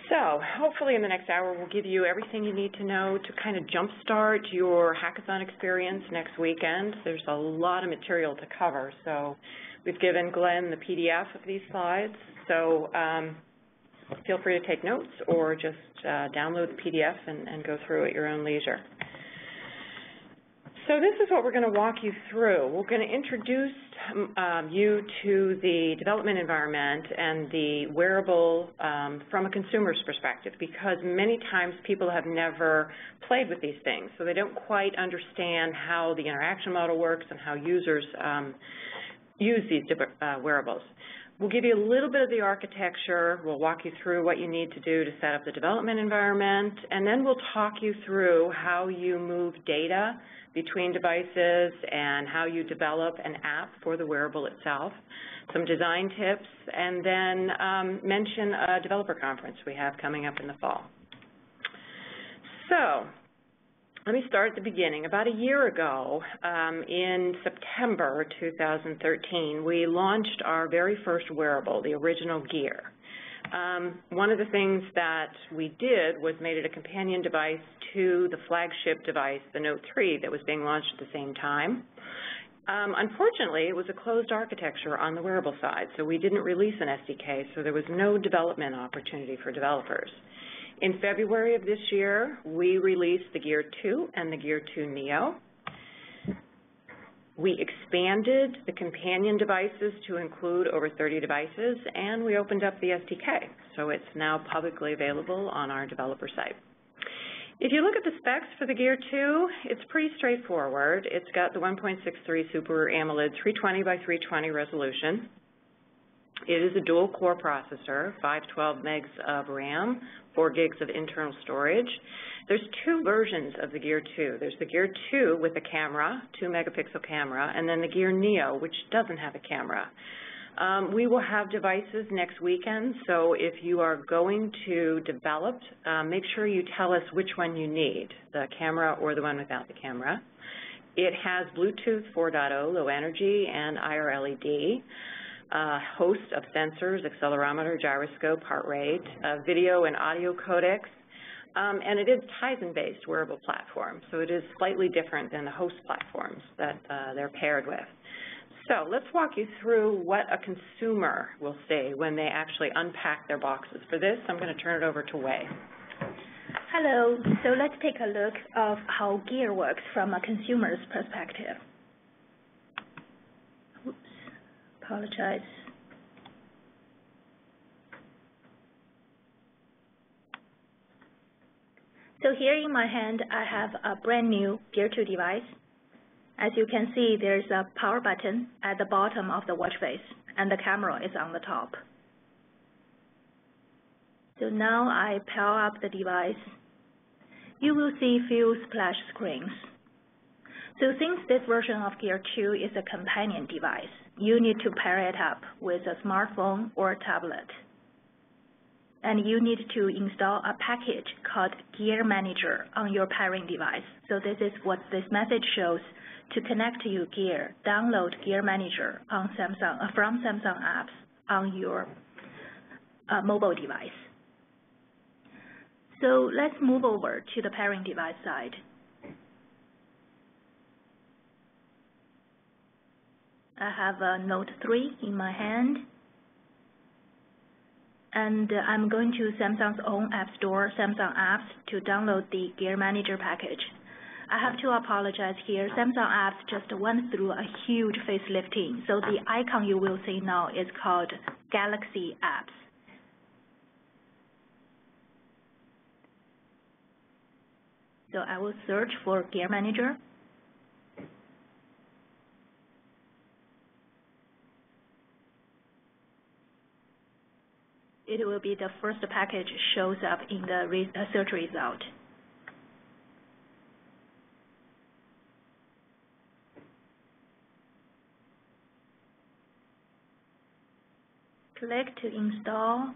So hopefully in the next hour we'll give you everything you need to know to kind of jumpstart your hackathon experience next weekend. There's a lot of material to cover, so we've given Glenn the PDF of these slides, so feel free to take notes or just download the PDF and go through at your own leisure. So this is what we're going to walk you through. We're going to introduce you to the development environment and the wearable from a consumer's perspective, because many times people have never played with these things, so they don't quite understand how the interaction model works and how users use these wearables. We'll give you a little bit of the architecture. We'll walk you through what you need to do to set up the development environment, and then we'll talk you through how you move data between devices and how you develop an app for the wearable itself, some design tips, and then mention a developer conference we have coming up in the fall. So let me start at the beginning. About a year ago, in September 2013, we launched our very first wearable, the original Gear. One of the things that we did was made it a companion device to the flagship device, the Note 3, that was being launched at the same time. Unfortunately, it was a closed architecture on the wearable side, so we didn't release an SDK, so there was no development opportunity for developers. In February of this year, we released the Gear 2 and the Gear 2 Neo. We expanded the companion devices to include over 30 devices, and we opened up the SDK, so it's now publicly available on our developer site. If you look at the specs for the Gear 2, it's pretty straightforward. It's got the 1.63 Super AMOLED 320 by 320 resolution. It is a dual-core processor, 512 megs of RAM, 4 gigs of internal storage. There's two versions of the Gear 2. There's the Gear 2 with a camera, 2-megapixel camera, and then the Gear Neo, which doesn't have a camera. We will have devices next weekend, so if you are going to develop, make sure you tell us which one you need, the camera or the one without the camera. It has Bluetooth 4.0, low energy, and IR LED. A host of sensors, accelerometer, gyroscope, heart rate, video and audio codecs, and it is Tizen-based wearable platform, so it is slightly different than the host platforms that they're paired with. So let's walk you through what a consumer will see when they actually unpack their boxes. For this, I'm going to turn it over to Wei. Hello. So let's take a look at how Gear works from a consumer's perspective. Oops. Apologize. So here in my hand, I have a brand new Gear 2 device. As you can see, there's a power button at the bottom of the watch face, and the camera is on the top. So now I power up the device. You will see few splash screens. So since this version of Gear 2 is a companion device, you need to pair it up with a smartphone or a tablet. And you need to install a package called Gear Manager on your pairing device. So this is what this message shows. To connect to your Gear, download Gear Manager on from Samsung apps on your mobile device. So let's move over to the pairing device side. I have a Note 3 in my hand, and I'm going to Samsung's own app store, Samsung Apps, to download the Gear Manager package. I have to apologize here. Samsung Apps just went through a huge facelifting, so the icon you will see now is called Galaxy Apps. So I will search for Gear Manager. It will be the first package shows up in the search result. Click to install.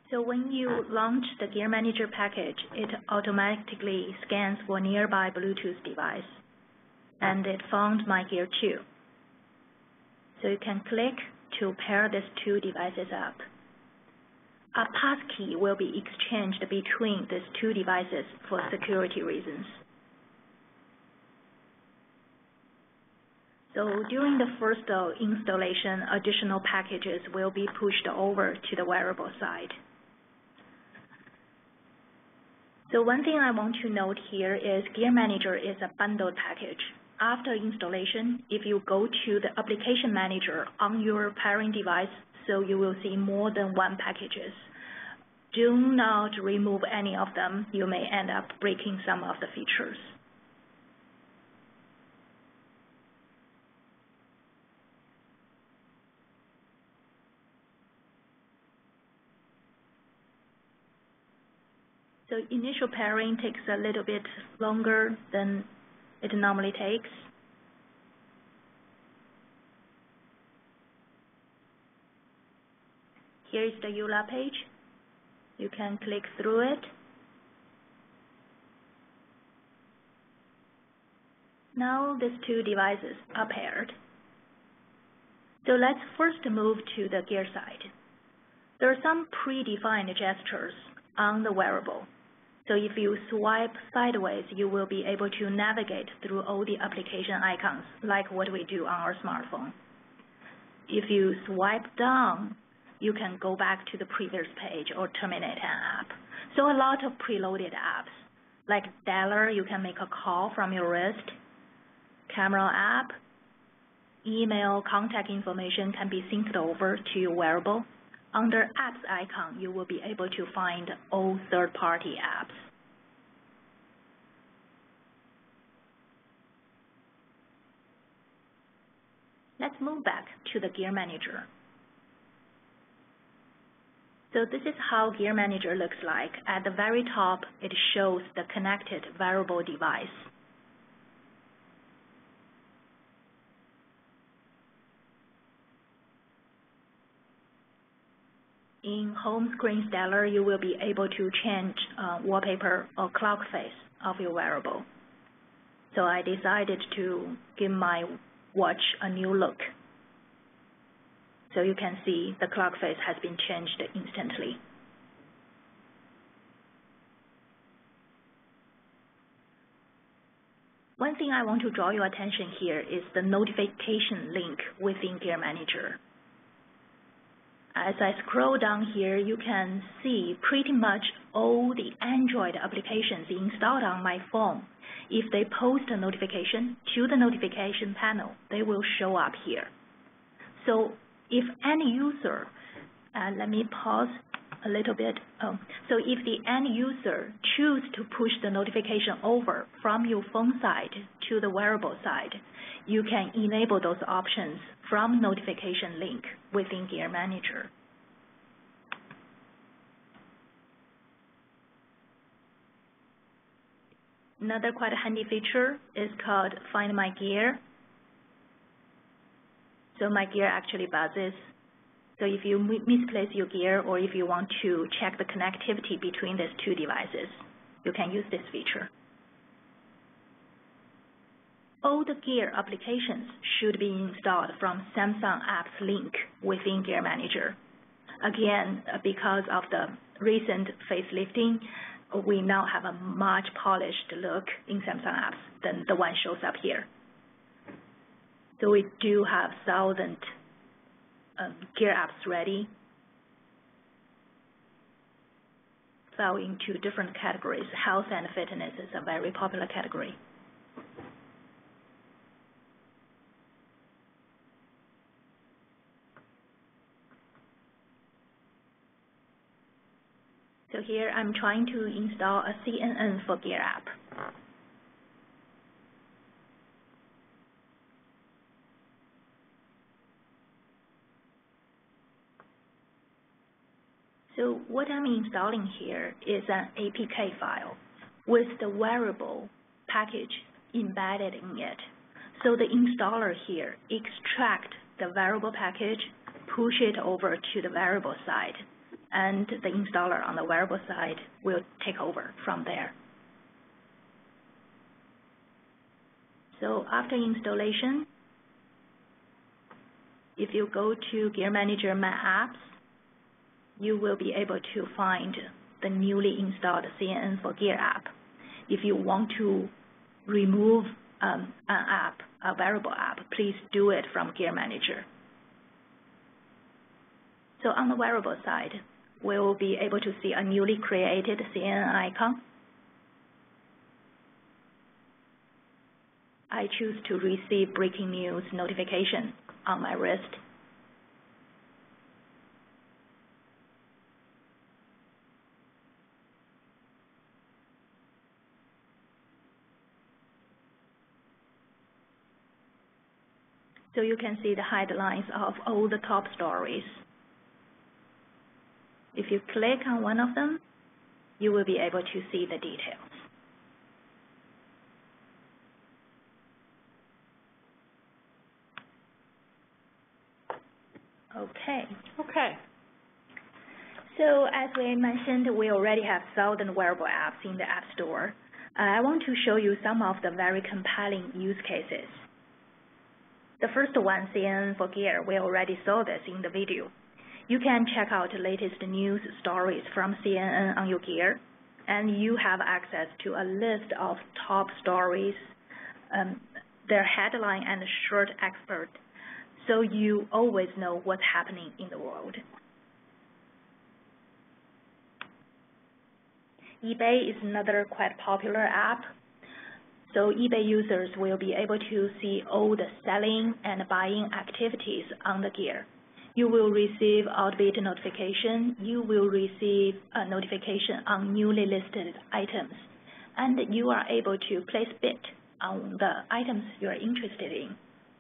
So when you launch the Gear Manager package, it automatically scans for nearby Bluetooth device, and it found my Gear 2. So you can click to pair these two devices up. A passkey will be exchanged between these two devices for security reasons. So during the first installation, additional packages will be pushed over to the wearable side. So one thing I want to note here is Gear Manager is a bundled package. After installation, if you go to the Application Manager on your pairing device, so you will see more than one packages. Do not remove any of them. You may end up breaking some of the features. So initial pairing takes a little bit longer than it normally takes. Here is the EULA page. You can click through it. Now these two devices are paired. So let's first move to the gear side. There are some predefined gestures on the wearable. So if you swipe sideways, you will be able to navigate through all the application icons, like what we do on our smartphone. If you swipe down, you can go back to the previous page or terminate an app. So a lot of preloaded apps, like dialer, you can make a call from your wrist, camera app, email, contact information can be synced over to your wearable. Under Apps icon, you will be able to find all third-party apps. Let's move back to the Gear Manager. So this is how Gear Manager looks like. At the very top, it shows the connected wearable device. In home screen dialer, you will be able to change wallpaper or clock face of your wearable. So I decided to give my watch a new look. So you can see the clock face has been changed instantly. One thing I want to draw your attention here is the notification link within Gear Manager. As I scroll down here, you can see pretty much all the Android applications installed on my phone. If they post a notification to the notification panel, they will show up here. So if any user, let me pause a little bit. So if the end user choose to push the notification over from your phone side to the wearable side, you can enable those options from notification link within Gear Manager. Another quite handy feature is called Find My Gear. So my gear actually buzzes. So if you misplace your gear or if you want to check the connectivity between these two devices, you can use this feature. All the Gear applications should be installed from Samsung Apps link within Gear Manager. Again, because of the recent facelifting, we now have a much polished look in Samsung Apps than the one shows up here. So we do have 1,000 Gear apps ready, fell into different categories. Health and fitness is a very popular category. So here I'm trying to install a CNN for Gear app. So what I'm installing here is an APK file with the wearable package embedded in it. So the installer here extract the wearable package, push it over to the wearable side, and the installer on the wearable side will take over from there. So after installation, if you go to Gear Manager My Apps, you will be able to find the newly installed CNN for Gear app. If you want to remove an app, a wearable app, please do it from Gear Manager. So on the wearable side, we will be able to see a newly created CNN icon. I choose to receive breaking news notification on my wrist. So you can see the headlines of all the top stories. If you click on one of them, you will be able to see the details. Okay. So as we mentioned, we already have 1,000 wearable apps in the App Store. I want to show you some of the very compelling use cases. The first one, CNN for Gear, we already saw this in the video. You can check out the latest news stories from CNN on your Gear, and you have access to a list of top stories, their headline and short expert, so you always know what's happening in the world. eBay is another quite popular app. So eBay users will be able to see all the selling and buying activities on the Gear. You will receive outbid notification. You will receive a notification on newly listed items. And you are able to place bid on the items you are interested in.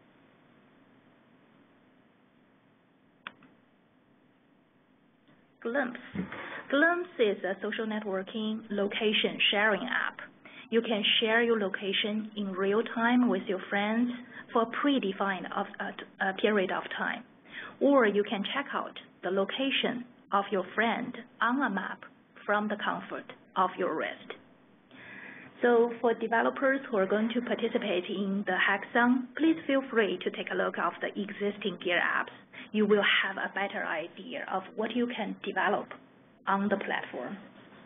Glimpse. Glimpse is a social networking location sharing app. You can share your location in real time with your friends for a predefined period of time. Or you can check out the location of your friend on a map from the comfort of your wrist. So for developers who are going to participate in the hackathon, please feel free to take a look at the existing Gear apps. You will have a better idea of what you can develop on the platform.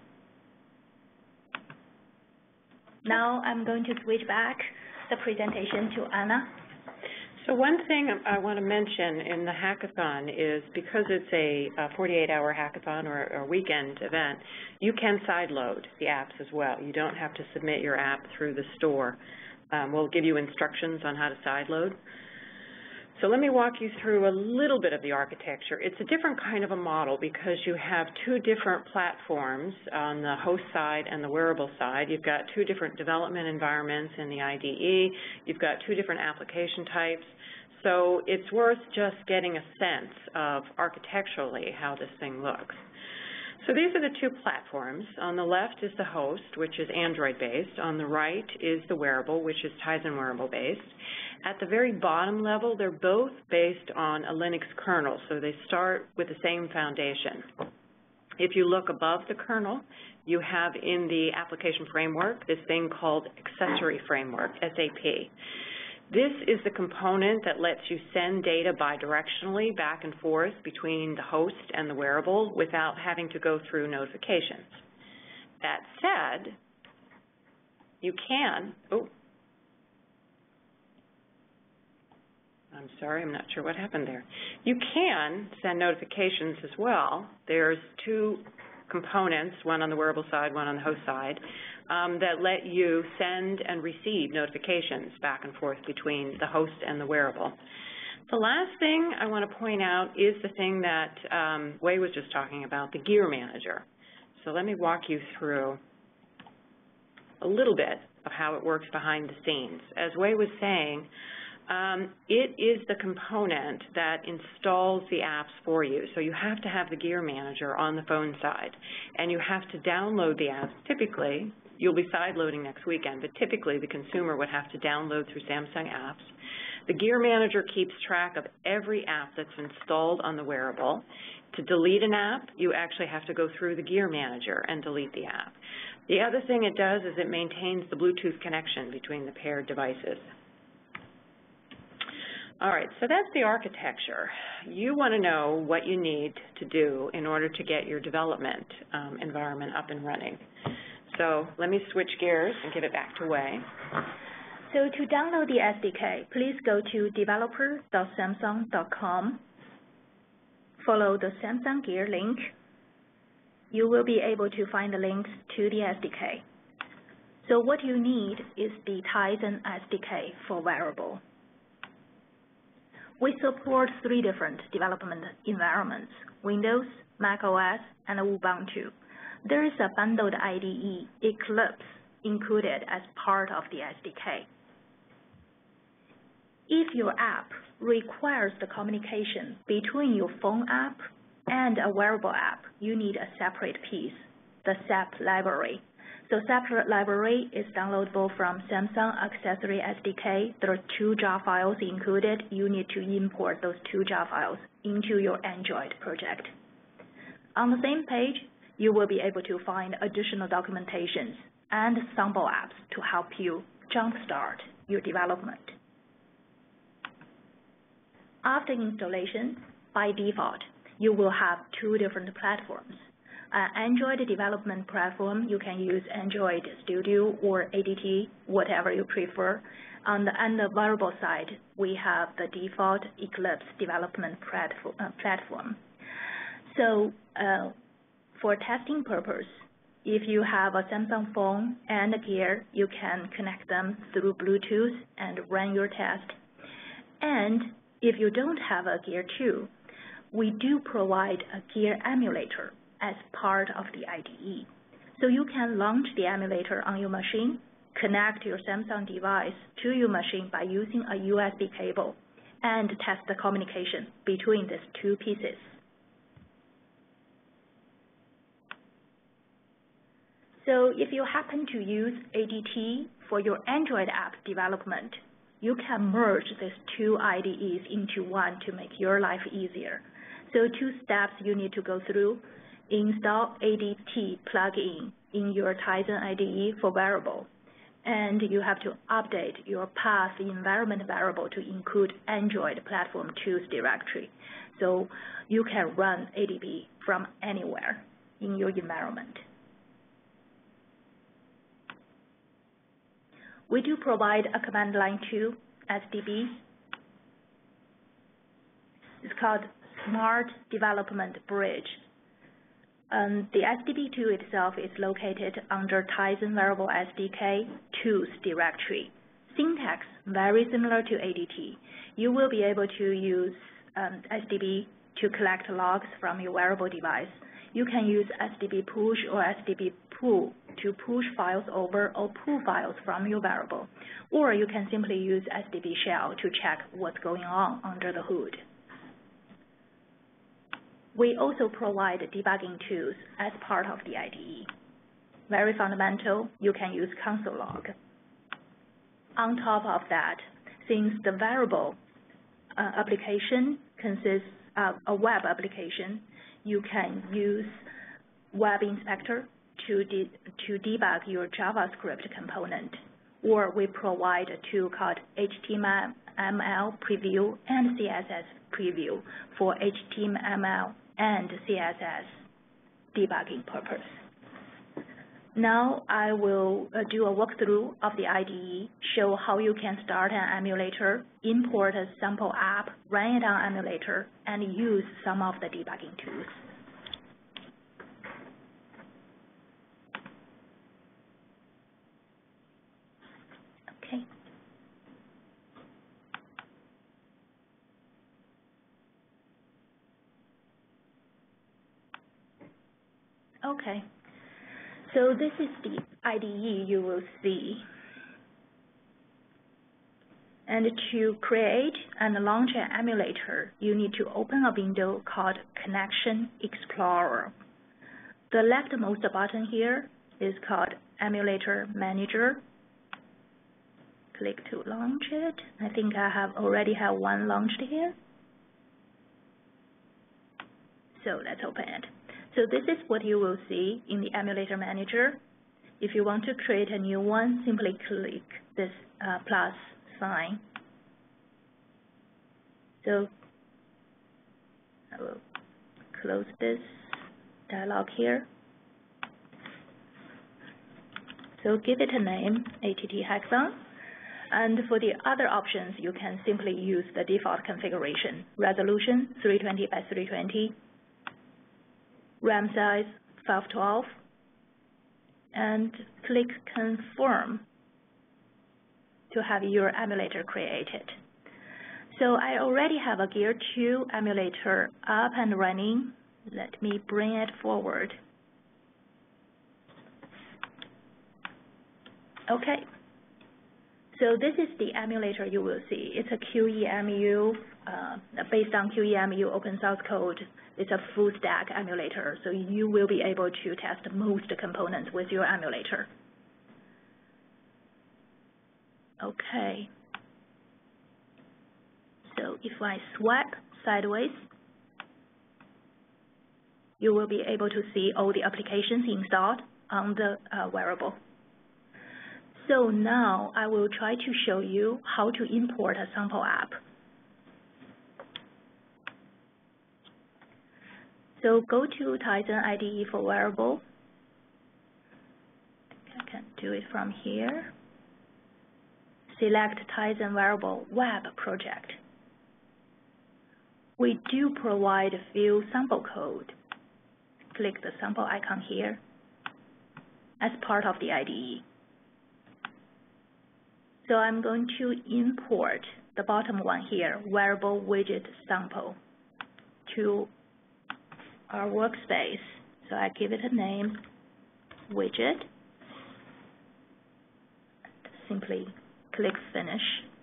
Now I'm going to switch back the presentation to Anna. So one thing I want to mention in the hackathon is because it's a 48-hour hackathon or a weekend event, you can sideload the apps as well. You don't have to submit your app through the store. We'll give you instructions on how to sideload. So let me walk you through a little bit of the architecture. It's a different kind of a model because you have two different platforms on the host side and the wearable side. You've got two different development environments in the IDE. You've got two different application types. So it's worth just getting a sense of architecturally how this thing looks. So these are the two platforms. On the left is the host, which is Android-based. On the right is the wearable, which is Tizen wearable-based. At the very bottom level, they're both based on a Linux kernel, so they start with the same foundation. If you look above the kernel, you have in the application framework this thing called Accessory Framework, SAP. This is the component that lets you send data bidirectionally back and forth between the host and the wearable without having to go through notifications. That said, you can, I'm sorry, I'm not sure what happened there. You can send notifications as well. There's two components, one on the wearable side, one on the host side, that let you send and receive notifications back and forth between the host and the wearable. The last thing I want to point out is the thing that Wei was just talking about, the Gear Manager. So let me walk you through a little bit of how it works behind the scenes. As Wei was saying, it is the component that installs the apps for you. So you have to have the Gear Manager on the phone side, and you have to download the apps. Typically, you'll be sideloading next weekend, but typically the consumer would have to download through Samsung Apps. The Gear Manager keeps track of every app that's installed on the wearable. To delete an app, you actually have to go through the Gear Manager and delete the app. The other thing it does is it maintains the Bluetooth connection between the paired devices. All right, so that's the architecture. You want to know what you need to do in order to get your development environment up and running. So let me switch gears and give it back to Wei. So to download the SDK, please go to developer.samsung.com. Follow the Samsung Gear link. You will be able to find the links to the SDK. So what you need is the Tizen SDK for wearable. We support 3 different development environments, Windows, Mac OS, and Ubuntu. There is a bundled IDE, Eclipse, included as part of the SDK. If your app requires the communication between your phone app and a wearable app, you need a separate piece, the SAP library. So SAP library is downloadable from Samsung Accessory SDK. There are 2 jar files included. You need to import those 2 jar files into your Android project. On the same page, you will be able to find additional documentations and sample apps to help you jumpstart your development. After installation, by default, you will have 2 different platforms. An Android development platform, you can use Android Studio or AT&T, whatever you prefer. On the wearable side, we have the default Eclipse development platform. So for testing purpose, if you have a Samsung phone and a Gear, you can connect them through Bluetooth and run your test. And if you don't have a Gear 2, we do provide a Gear emulator as part of the IDE. So you can launch the emulator on your machine, connect your Samsung device to your machine by using a USB cable, and test the communication between these 2 pieces. So if you happen to use AT&T for your Android app development, you can merge these 2 IDEs into one to make your life easier. So 2 steps you need to go through. Install AT&T plugin in your Tizen IDE for wearable, and you have to update your path environment variable to include Android Platform Tools directory, so you can run ADB from anywhere in your environment. We do provide a command line to SDB. It's called Smart Development Bridge. The SDB tool itself is located under Tizen Wearable SDK Tools directory. Syntax very similar to AT&T. You will be able to use SDB to collect logs from your wearable device. You can use SDB push or SDB pull to push files over or pull files from your wearable. Or you can simply use SDB shell to check what's going on under the hood. We also provide debugging tools as part of the IDE. Very fundamental, you can use console log. On top of that, since the wearable application consists of a web application, you can use Web Inspector to debug your JavaScript component. Or we provide a tool called HTML preview and CSS preview for HTML and CSS debugging purpose. Now I will do a walkthrough of the IDE, show how you can start an emulator, import a sample app, run it on emulator, and use some of the debugging tools. Okay. Okay. So this is the IDE you will see. And to create and launch an emulator, you need to open a window called Connection Explorer. The leftmost button here is called Emulator Manager. click to launch it. I think I already have one launched here. So let's open it. So this is what you will see in the emulator manager. If you want to create a new one, simply click this plus sign. So I will close this dialog here. So give it a name, AT&T Hexon. And for the other options, you can simply use the default configuration. Resolution 320 by 320, RAM size 512, and click Confirm to have your emulator created. So I already have a Gear 2 emulator up and running. Let me bring it forward. Okay. So this is the emulator you will see. It's a QEMU, based on QEMU open source code. It's a full stack emulator, so you will be able to test most components with your emulator. Okay. So if I swipe sideways, you will be able to see all the applications installed on the wearable. So now I will try to show you how to import a sample app. So go to Tizen IDE for wearable. I can do it from here. Select Tizen wearable web project. We do provide a few sample code. Click the sample icon here as part of the IDE. So I'm going to import the bottom one here, wearable widget sample, to our workspace. So I give it a name, widget. Simply click Finish.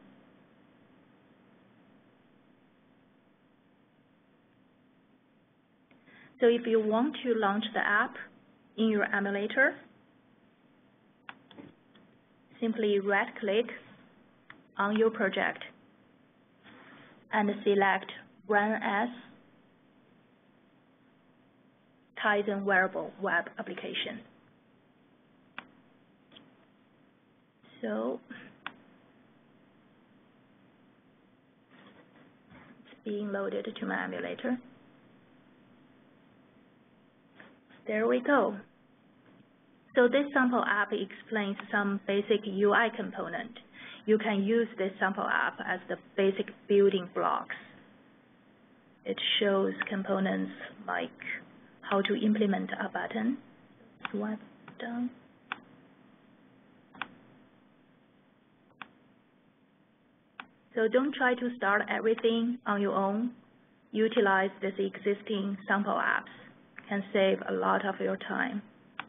So if you want to launch the app in your emulator, simply right-click on your project and select Run as Tizen wearable web application. So it's being loaded to my emulator. There we go. So this sample app explains some basic UI component. You can use this sample app as the basic building blocks. It shows components like how to implement a button. Swipe down. So don't try to start everything on your own. Utilize this existing sample apps. Can save a lot of your time.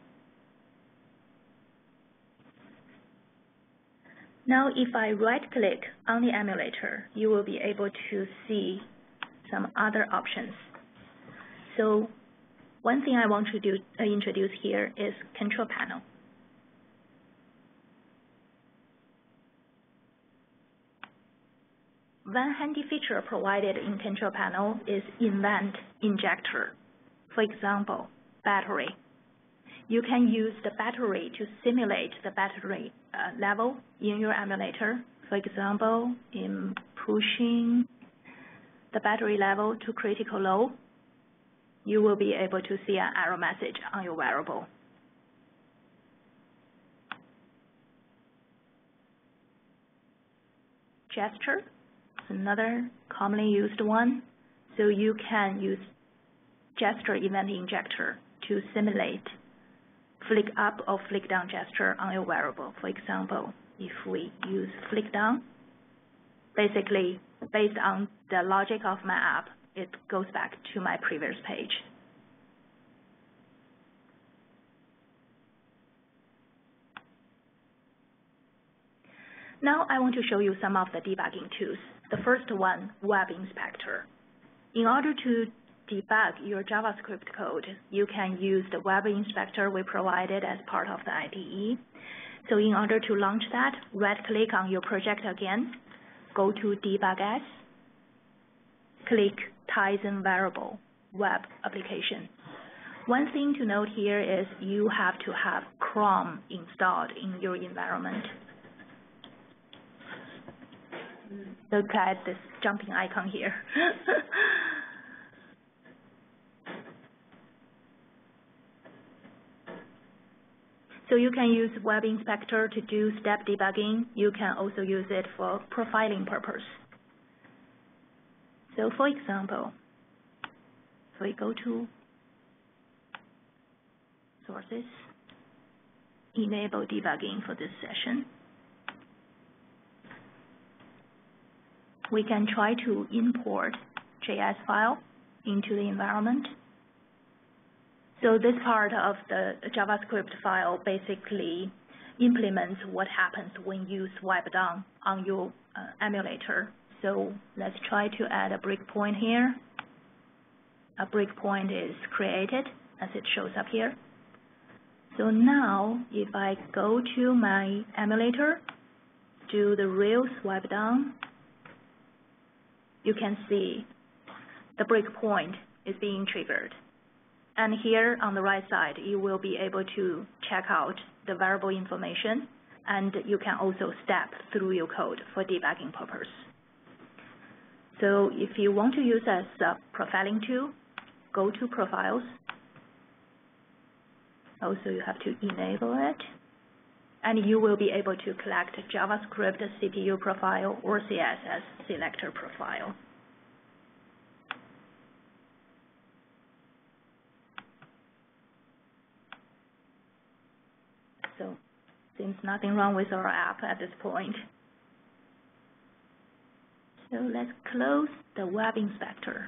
Now, if I right-click on the emulator, you will be able to see some other options. So one thing I want to introduce here is Control Panel. One handy feature provided in Control Panel is Event Injector. For example, battery. You can use the battery to simulate the battery level in your emulator. For example, in pushing the battery level to critical low, you will be able to see an error message on your wearable. Gesture is another commonly used one. So you can use gesture event injector to simulate flick up or flick down gesture on your wearable. For example, if we use flick down, basically based on the logic of my app, it goes back to my previous page. Now I want to show you some of the debugging tools. The first one, Web Inspector. In order to debug your JavaScript code, you can use the Web Inspector we provided as part of the IDE. So in order to launch that, right-click on your project again, go to Debug As, click Tizen Variable Web Application. One thing to note here is you have to have Chrome installed in your environment. Look at this jumping icon here. So you can use Web Inspector to do step debugging. You can also use it for profiling purpose. So for example, if we go to Sources, enable debugging for this session, we can try to import JS file into the environment. So this part of the JavaScript file basically implements what happens when you swipe down on your emulator. So let's try to add a breakpoint here. A breakpoint is created as it shows up here. So now if I go to my emulator, do the real swipe down, you can see the breakpoint is being triggered. And here on the right side, you will be able to check out the variable information, and you can also step through your code for debugging purpose. So if you want to use as a profiling tool, go to Profiles. Also, you have to enable it, and you will be able to collect JavaScript CPU profile or CSS selector profile. So seems nothing wrong with our app at this point. So let's close the Web Inspector.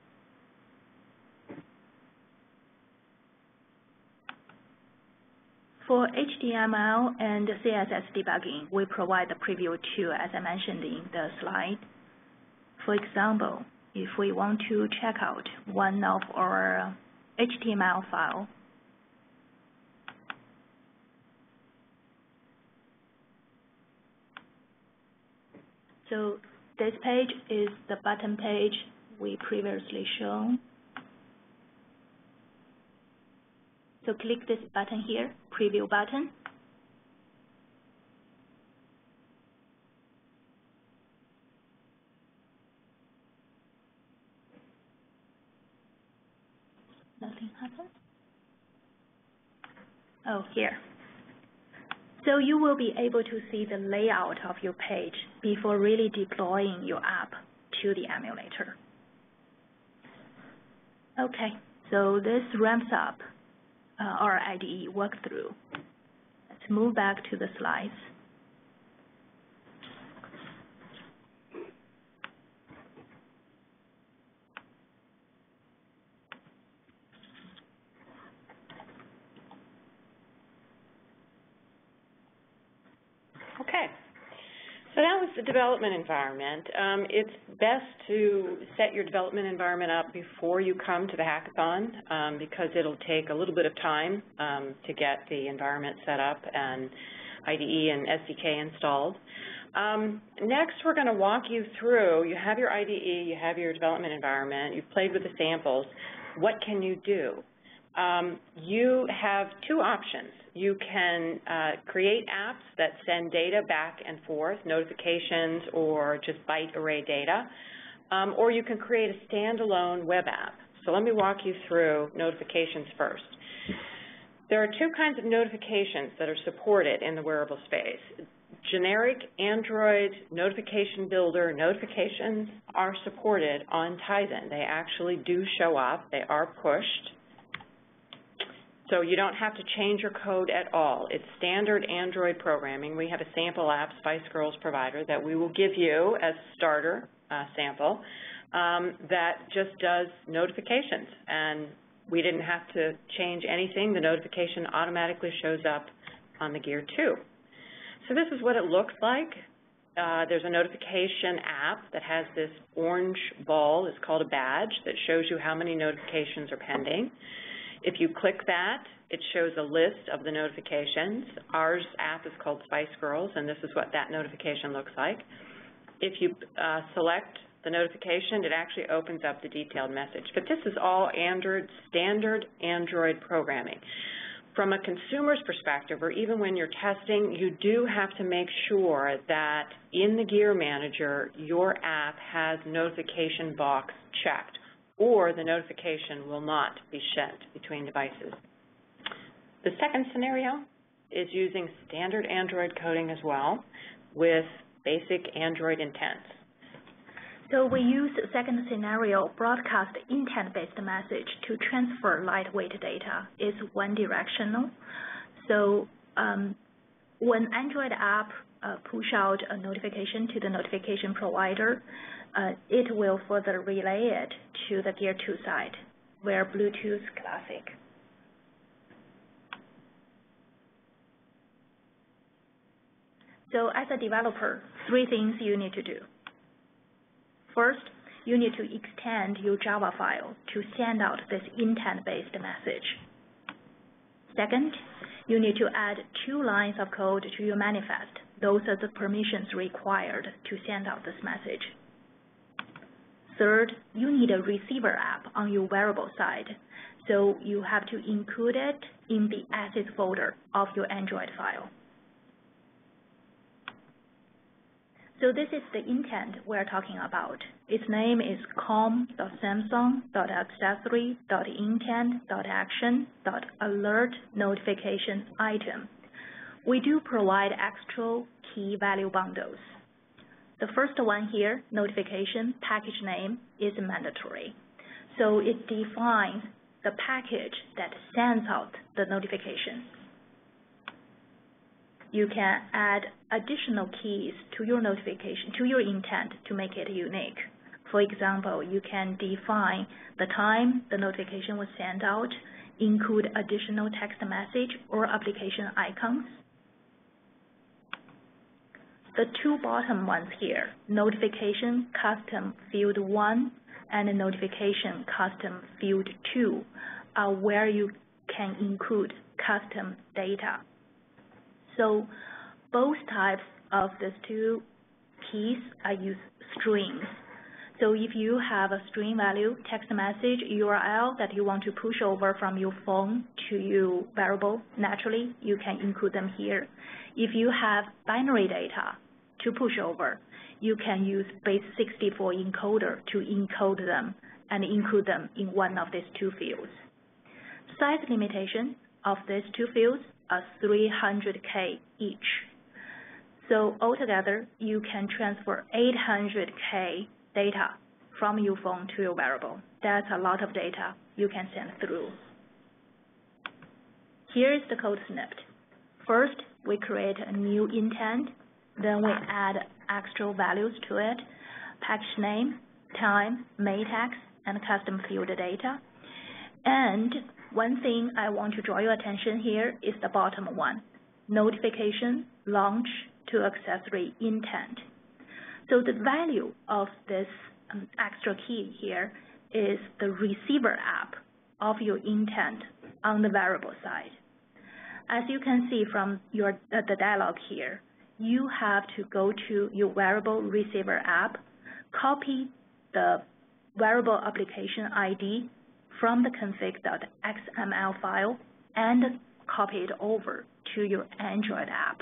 For HTML and CSS debugging, we provide the preview tool as I mentioned in the slide. For example, if we want to check out one of our HTML file, so this page is the button page we previously shown. So click this button here, preview button. Nothing happened. Oh, here. So you will be able to see the layout of your page before really deploying your app to the emulator. Okay, so this ramps up our IDE walkthrough. Let's move back to the slides. Okay. So that was the development environment. It's best to set your development environment up before you come to the hackathon because it'll take a little bit of time to get the environment set up and IDE and SDK installed. Next, we're going to walk you through, you have your IDE, you have your development environment, you've played with the samples. What can you do? You have two options. You can create apps that send data back and forth, notifications or just byte array data, or you can create a standalone web app. So let me walk you through notifications first. There are two kinds of notifications that are supported in the wearable space. Generic Android notification builder notifications are supported on Tizen. They actually do show up. They are pushed. So you don't have to change your code at all. It's standard Android programming. We have a sample app, Spice Girls provider, that we will give you as a starter sample that just does notifications. And we didn't have to change anything. The notification automatically shows up on the Gear 2. So this is what it looks like. There's a notification app that has this orange ball. It's called a badge that shows you how many notifications are pending. If you click that, it shows a list of the notifications. Our app is called Spice Girls, and this is what that notification looks like. If you select the notification, it actually opens up the detailed message. But this is all standard Android programming. From a consumer's perspective, or even when you're testing, you do have to make sure that in the Gear Manager, your app has notification box checked, or the notification will not be sent between devices. The second scenario is using standard Android coding as well with basic Android intents. So we use the second scenario, broadcast intent-based message to transfer lightweight data is one directional. So when Android app push out a notification to the notification provider, it will further relay it to the Gear 2 side, where Bluetooth Classic. So as a developer, 3 things you need to do. First, you need to extend your Java file to send out this intent-based message. Second, you need to add 2 lines of code to your manifest. Those are the permissions required to send out this message. Third, you need a receiver app on your wearable side, so you have to include it in the assets folder of your Android file. So this is the intent we're talking about. Its name is com.samsung.accessory.intent.action.alert notification item. We do provide extra key value bundles. The first one here, notification package name, is mandatory. So it defines the package that sends out the notification. You can add additional keys to your notification, to your intent, to make it unique. For example, you can define the time the notification was sent out, include additional text message or application icons. The 2 bottom ones here, notification custom field 1 and notification custom field 2, are where you can include custom data. So both types of these 2 keys are use strings. So if you have a string value, text message, URL that you want to push over from your phone to your wearable, naturally, you can include them here. If you have binary data to push over, you can use base64 encoder to encode them and include them in one of these 2 fields. Size limitation of these 2 fields are 300K each. So altogether, you can transfer 800K data from your phone to your wearable. That's a lot of data you can send through. Here is the code snippet. First, we create a new intent. Then we add extra values to it, package name, time, MATEX, and custom field data. And one thing I want to draw your attention here is the bottom one, notification launch to accessory intent. So the value of this extra key here is the receiver app of your intent on the variable side. As you can see from the dialog here, you have to go to your wearable receiver app, copy the wearable application ID from the config.xml file, and copy it over to your Android app.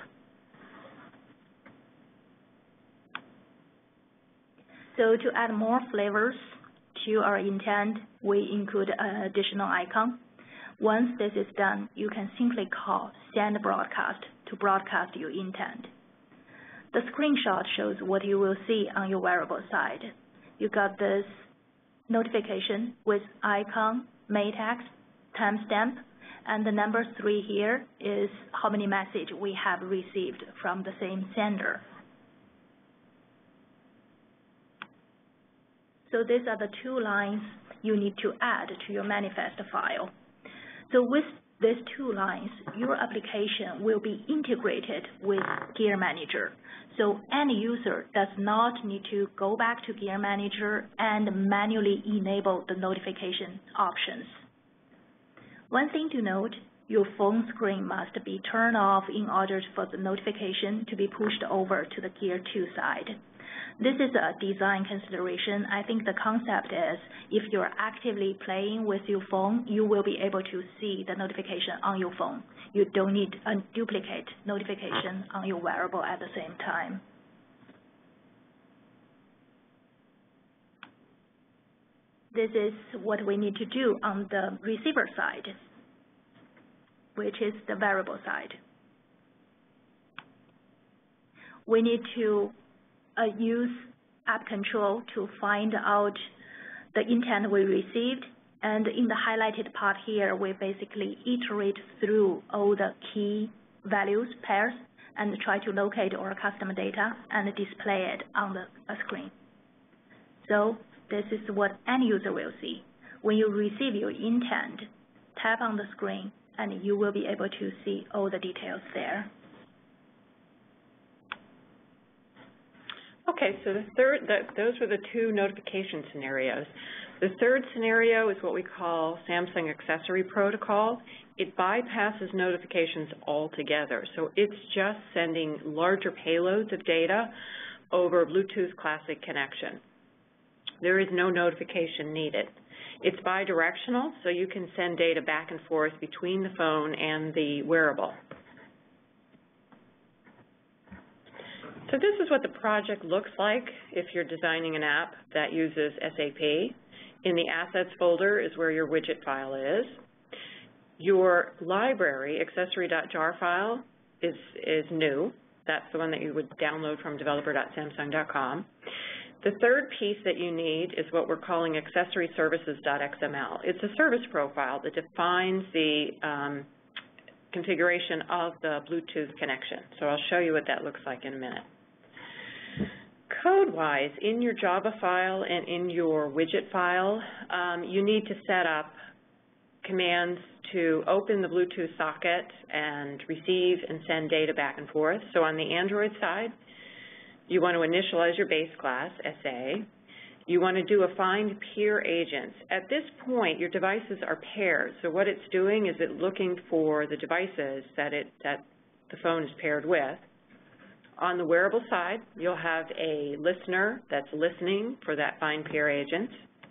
So to add more flavors to our intent, we include an additional icon. Once this is done, you can simply call send broadcast to broadcast your intent. The screenshot shows what you will see on your wearable side. You got this notification with icon, MATEX, timestamp, and the number 3 here is how many messages we have received from the same sender. So these are the 2 lines you need to add to your manifest file. So with these 2 lines, your application will be integrated with Gear Manager. So any user does not need to go back to Gear Manager and manually enable the notification options. One thing to note, your phone screen must be turned off in order for the notification to be pushed over to the Gear 2 side. This is a design consideration. I think the concept is if you're actively playing with your phone, you will be able to see the notification on your phone. You don't need a duplicate notification on your wearable at the same time. This is what we need to do on the receiver side, which is the variable side. We need to use app control to find out the intent we received. And in the highlighted part here, we basically iterate through all the key values, pairs, and try to locate our customer data and display it on the screen. So this is what end user will see. When you receive your intent, tap on the screen, and you will be able to see all the details there. Okay, so those were the two notification scenarios. The third scenario is what we call Samsung Accessory Protocol. It bypasses notifications altogether, so it's just sending larger payloads of data over Bluetooth Classic connection. There is no notification needed. It's bidirectional, so you can send data back and forth between the phone and the wearable. So this is what the project looks like if you're designing an app that uses SAP. In the Assets folder is where your widget file is. Your library, accessory.jar file, is new. That's the one that you would download from developer.samsung.com. The third piece that you need is what we're calling accessoryservices.xml. It's a service profile that defines the configuration of the Bluetooth connection. So I'll show you what that looks like in a minute. Code-wise, in your Java file and in your widget file, you need to set up commands to open the Bluetooth socket and receive and send data back and forth. So on the Android side, you want to initialize your base class, SA. You want to do a find peer agents. At this point, your devices are paired. So what it's doing is it's looking for the devices that the phone is paired with. On the wearable side, you'll have a listener that's listening for that find peer agent.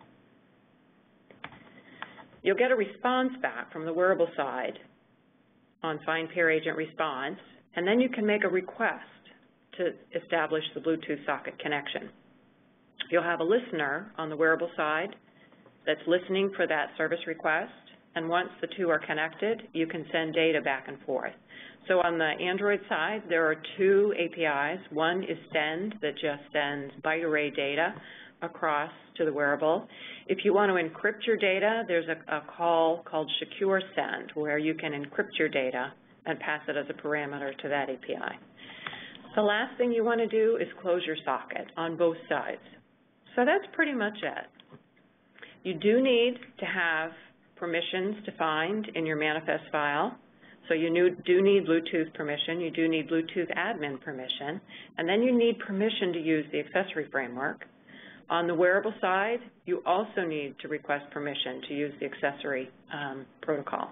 You'll get a response back from the wearable side on find peer agent response, and then you can make a request to establish the Bluetooth socket connection. You'll have a listener on the wearable side that's listening for that service request, and once the two are connected, you can send data back and forth. So on the Android side, there are two APIs. One is send, that just sends byte array data across to the wearable. If you want to encrypt your data, there's a call called secure send, where you can encrypt your data and pass it as a parameter to that API. The last thing you want to do is close your socket on both sides. So that's pretty much it. You do need to have permissions defined in your manifest file. So you do need Bluetooth permission, you do need Bluetooth admin permission, and then you need permission to use the accessory framework. On the wearable side, you also need to request permission to use the accessory protocol.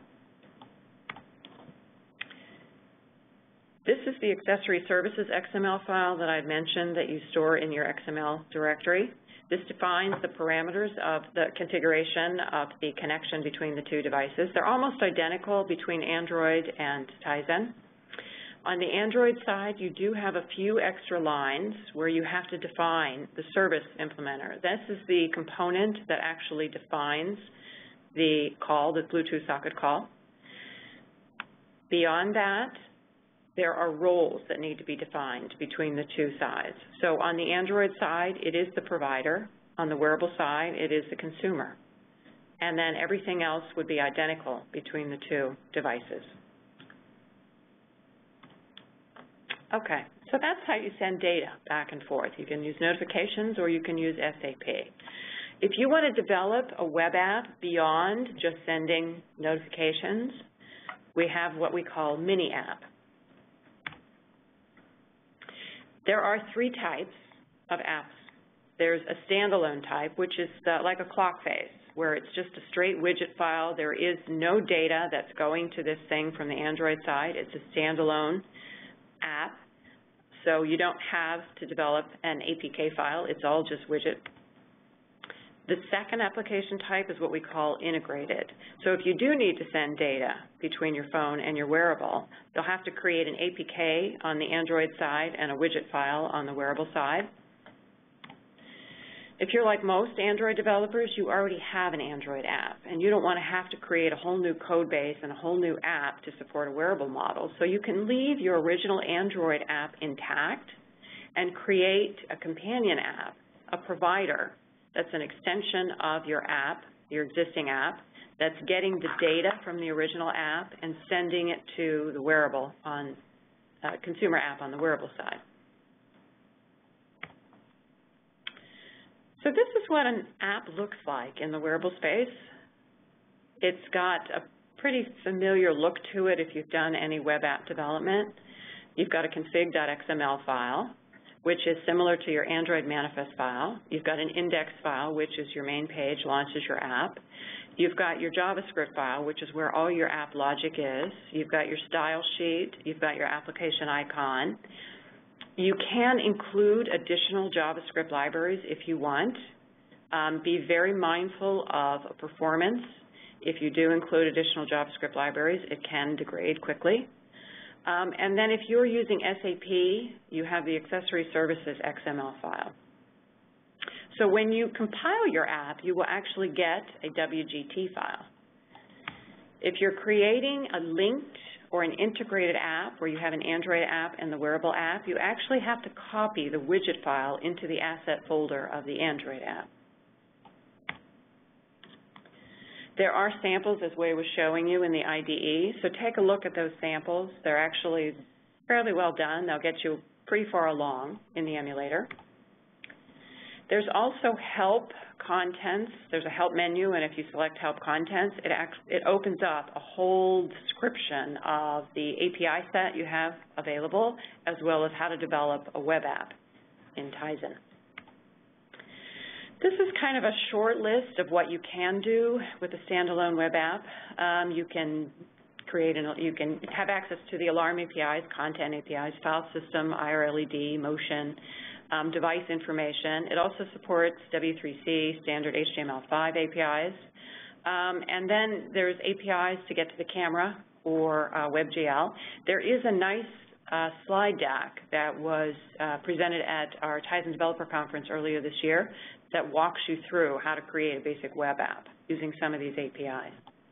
This is the accessory services XML file that I mentioned that you store in your XML directory. This defines the parameters of the configuration of the connection between the two devices. They're almost identical between Android and Tizen. On the Android side, you do have a few extra lines where you have to define the service implementer. This is the component that actually defines the call, the Bluetooth socket call. Beyond that, there are roles that need to be defined between the two sides. So on the Android side, it is the provider. On the wearable side, it is the consumer. And then everything else would be identical between the two devices. Okay, so that's how you send data back and forth. You can use notifications or you can use SAP. If you want to develop a web app beyond just sending notifications, we have what we call mini app. There are three types of apps. There's a standalone type, which is like a clock face. where it's just a straight widget file. There is no data that's going to this thing from the Android side. It's a standalone app, so you don't have to develop an APK file. It's all just widget. The second application type is what we call integrated. So if you do need to send data between your phone and your wearable, you'll have to create an APK on the Android side and a widget file on the wearable side. If you're like most Android developers, you already have an Android app, and you don't want to have to create a whole new code base and a whole new app to support a wearable model. So you can leave your original Android app intact and create a companion app, a provider that's an extension of your app, your existing app, that's getting the data from the original app and sending it to the wearable on consumer app on the wearable side. So this is what an app looks like in the wearable space. It's got a pretty familiar look to it if you've done any web app development. You've got a config.xml file, which is similar to your Android manifest file. You've got an index file, which is your main page, launches your app. You've got your JavaScript file, which is where all your app logic is. You've got your style sheet. You've got your application icon. You can include additional JavaScript libraries if you want. Be very mindful of performance. If you do include additional JavaScript libraries, it can degrade quickly. And then if you're using SAP, you have the accessory services XML file. So when you compile your app, you will actually get a WGT file. If you're creating a linked or an integrated app where you have an Android app and the wearable app, you actually have to copy the widget file into the asset folder of the Android app. There are samples, as Wei was showing you, in the IDE, so take a look at those samples. They're actually fairly well done. They'll get you pretty far along in the emulator. There's also help contents. There's a help menu, and if you select help contents, it opens up a whole description of the API set you have available, as well as how to develop a web app in Tizen. This is kind of a short list of what you can do with a standalone web app. You can have access to the alarm APIs, content APIs, file system, IR LED, motion, device information. It also supports W3C, standard HTML5 APIs. And then there's APIs to get to the camera or WebGL. There is a nice slide deck that was presented at our Tizen Developer Conference earlier this year that walks you through how to create a basic web app using some of these APIs.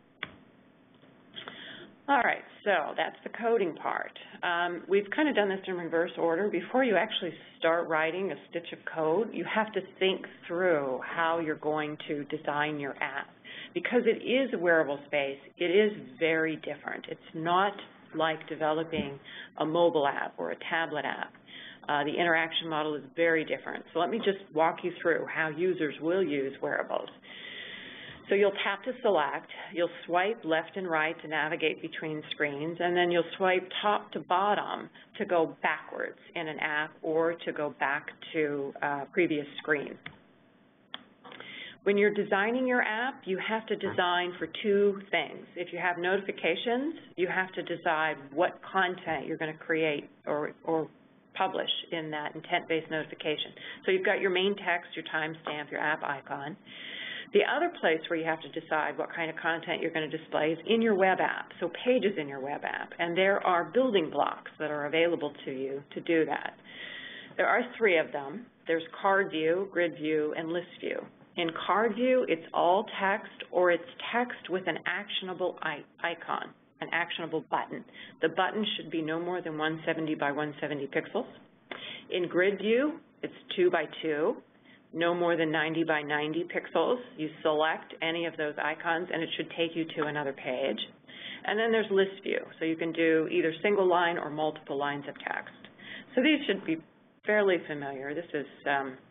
All right, so that's the coding part. We've kind of done this in reverse order. Before you actually start writing a stitch of code, you have to think through how you're going to design your app. Because it is a wearable space, it is very different. It's not like developing a mobile app or a tablet app. The interaction model is very different. So let me just walk you through how users will use wearables. So you'll tap to select, you'll swipe left and right to navigate between screens, and then you'll swipe top to bottom to go backwards in an app or to go back to a previous screen. When you're designing your app, you have to design for two things. If you have notifications, you have to decide what content you're going to create or publish in that intent-based notification. So you've got your main text, your timestamp, your app icon. The other place where you have to decide what kind of content you're going to display is in your web app, so pages in your web app. And there are building blocks that are available to you to do that. There are three of them. There's card view, grid view, and list view. In card view, it's all text or it's text with an actionable icon, an actionable button. The button should be no more than 170 by 170 pixels. In grid view, it's 2 by 2. No more than 90 by 90 pixels. You select any of those icons and it should take you to another page. And then there's list view, so you can do either single line or multiple lines of text. So these should be fairly familiar. This is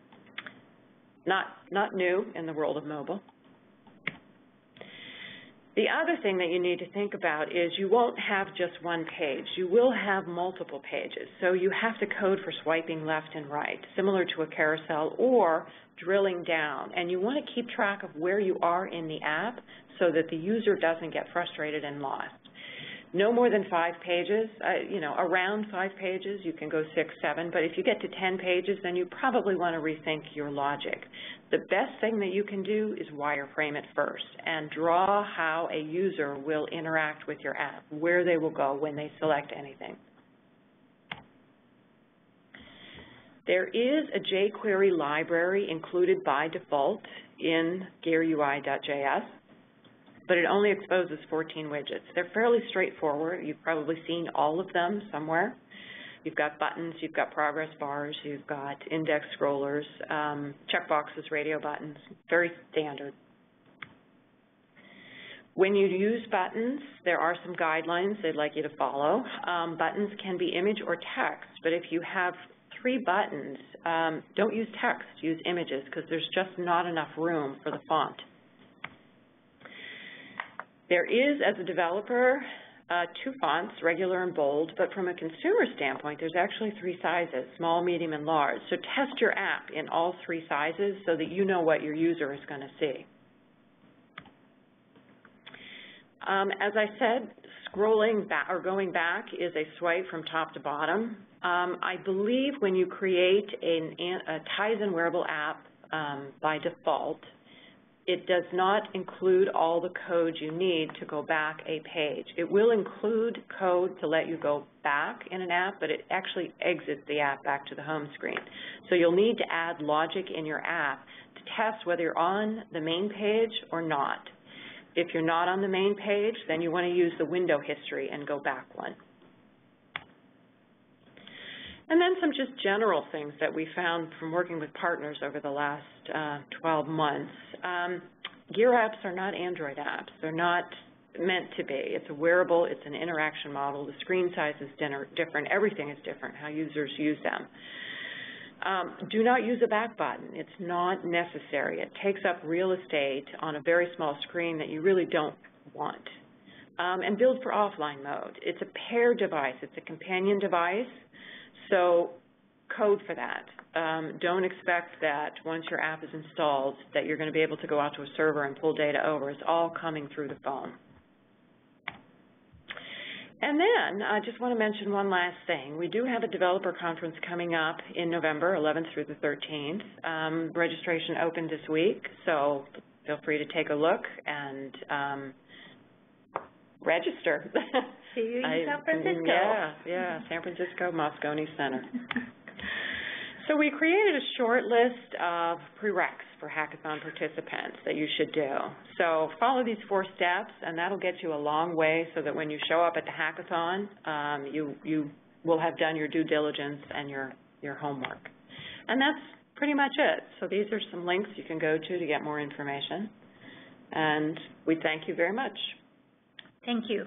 not new in the world of mobile. The other thing that you need to think about is you won't have just one page. You will have multiple pages. So you have to code for swiping left and right, similar to a carousel, or drilling down. And you want to keep track of where you are in the app so that the user doesn't get frustrated and lost. No more than 5 pages, around 5 pages. You can go 6, 7, but if you get to 10 pages, then you probably want to rethink your logic. The best thing that you can do is wireframe it first and draw how a user will interact with your app, where they will go when they select anything. There is a jQuery library included by default in gearui.js. but it only exposes 14 widgets. They're fairly straightforward. You've probably seen all of them somewhere. You've got buttons, you've got progress bars, you've got index scrollers, checkboxes, radio buttons, very standard. When you use buttons, there are some guidelines they'd like you to follow. Buttons can be image or text, but if you have 3 buttons, don't use text, use images, because there's just not enough room for the font. There is, as a developer, 2 fonts, regular and bold, but from a consumer standpoint, there's actually 3 sizes, small, medium, and large. So test your app in all 3 sizes so that you know what your user is going to see. As I said, scrolling back or going back is a swipe from top to bottom. I believe when you create a Tizen wearable app by default, it does not include all the code you need to go back a page. It will include code to let you go back in an app, but it actually exits the app back to the home screen. So you'll need to add logic in your app to test whether you're on the main page or not. If you're not on the main page, then you want to use the window history and go back one. And then some just general things that we found from working with partners over the last 12 months. Gear apps are not Android apps. They're not meant to be. It's a wearable. It's an interaction model. The screen size is different. Everything is different, how users use them. Do not use a back button. It's not necessary. It takes up real estate on a very small screen that you really don't want. And build for offline mode. It's a paired device. It's a companion device. So code for that. Don't expect that once your app is installed that you're going to be able to go out to a server and pull data over. It's all coming through the phone. And then I just want to mention one last thing. We do have a developer conference coming up in November 11th through the 13th. Registration opened this week, so feel free to take a look and register. See you in San Francisco. Yeah, San Francisco, Moscone Center. So we created a short list of prereqs for hackathon participants that you should do. So follow these 4 steps, and that'll get you a long way so that when you show up at the hackathon, you will have done your due diligence and your homework. And that's pretty much it. So these are some links you can go to get more information. And we thank you very much. Thank you.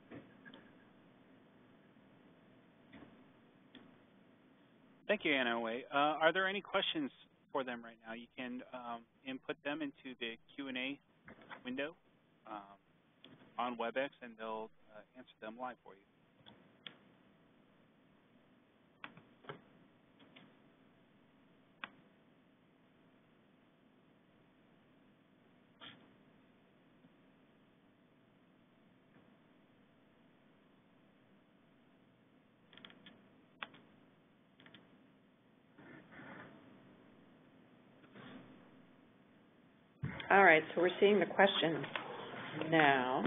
Thank you, Anna Wei. Are there any questions for them right now? You can input them into the Q&A window on WebEx, and they'll answer them live for you. All right, so we're seeing the questions now.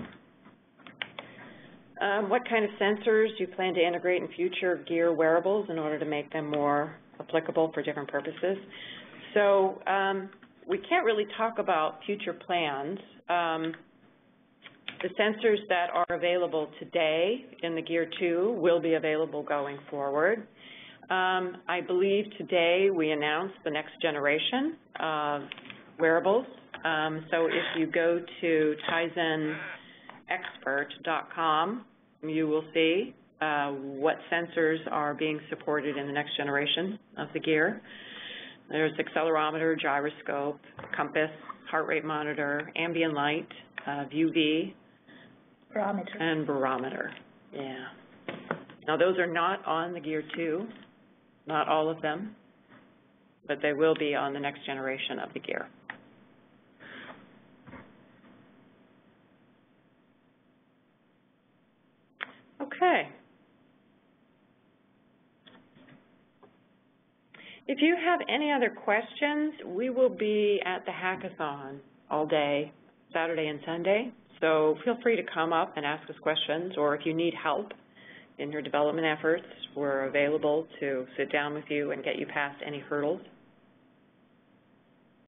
What kind of sensors do you plan to integrate in future Gear wearables in order to make them more applicable for different purposes? So we can't really talk about future plans. The sensors that are available today in the Gear 2 will be available going forward. I believe today we announced the next generation of wearables. So if you go to tizenexpert.com, you will see what sensors are being supported in the next generation of the Gear. There's accelerometer, gyroscope, compass, heart rate monitor, ambient light, UV, Barometer. And barometer, yeah. Now those are not on the Gear 2, not all of them, but they will be on the next generation of the Gear. Okay. If you have any other questions, we will be at the hackathon all day, Saturday and Sunday. So feel free to come up and ask us questions, or if you need help in your development efforts, we're available to sit down with you and get you past any hurdles.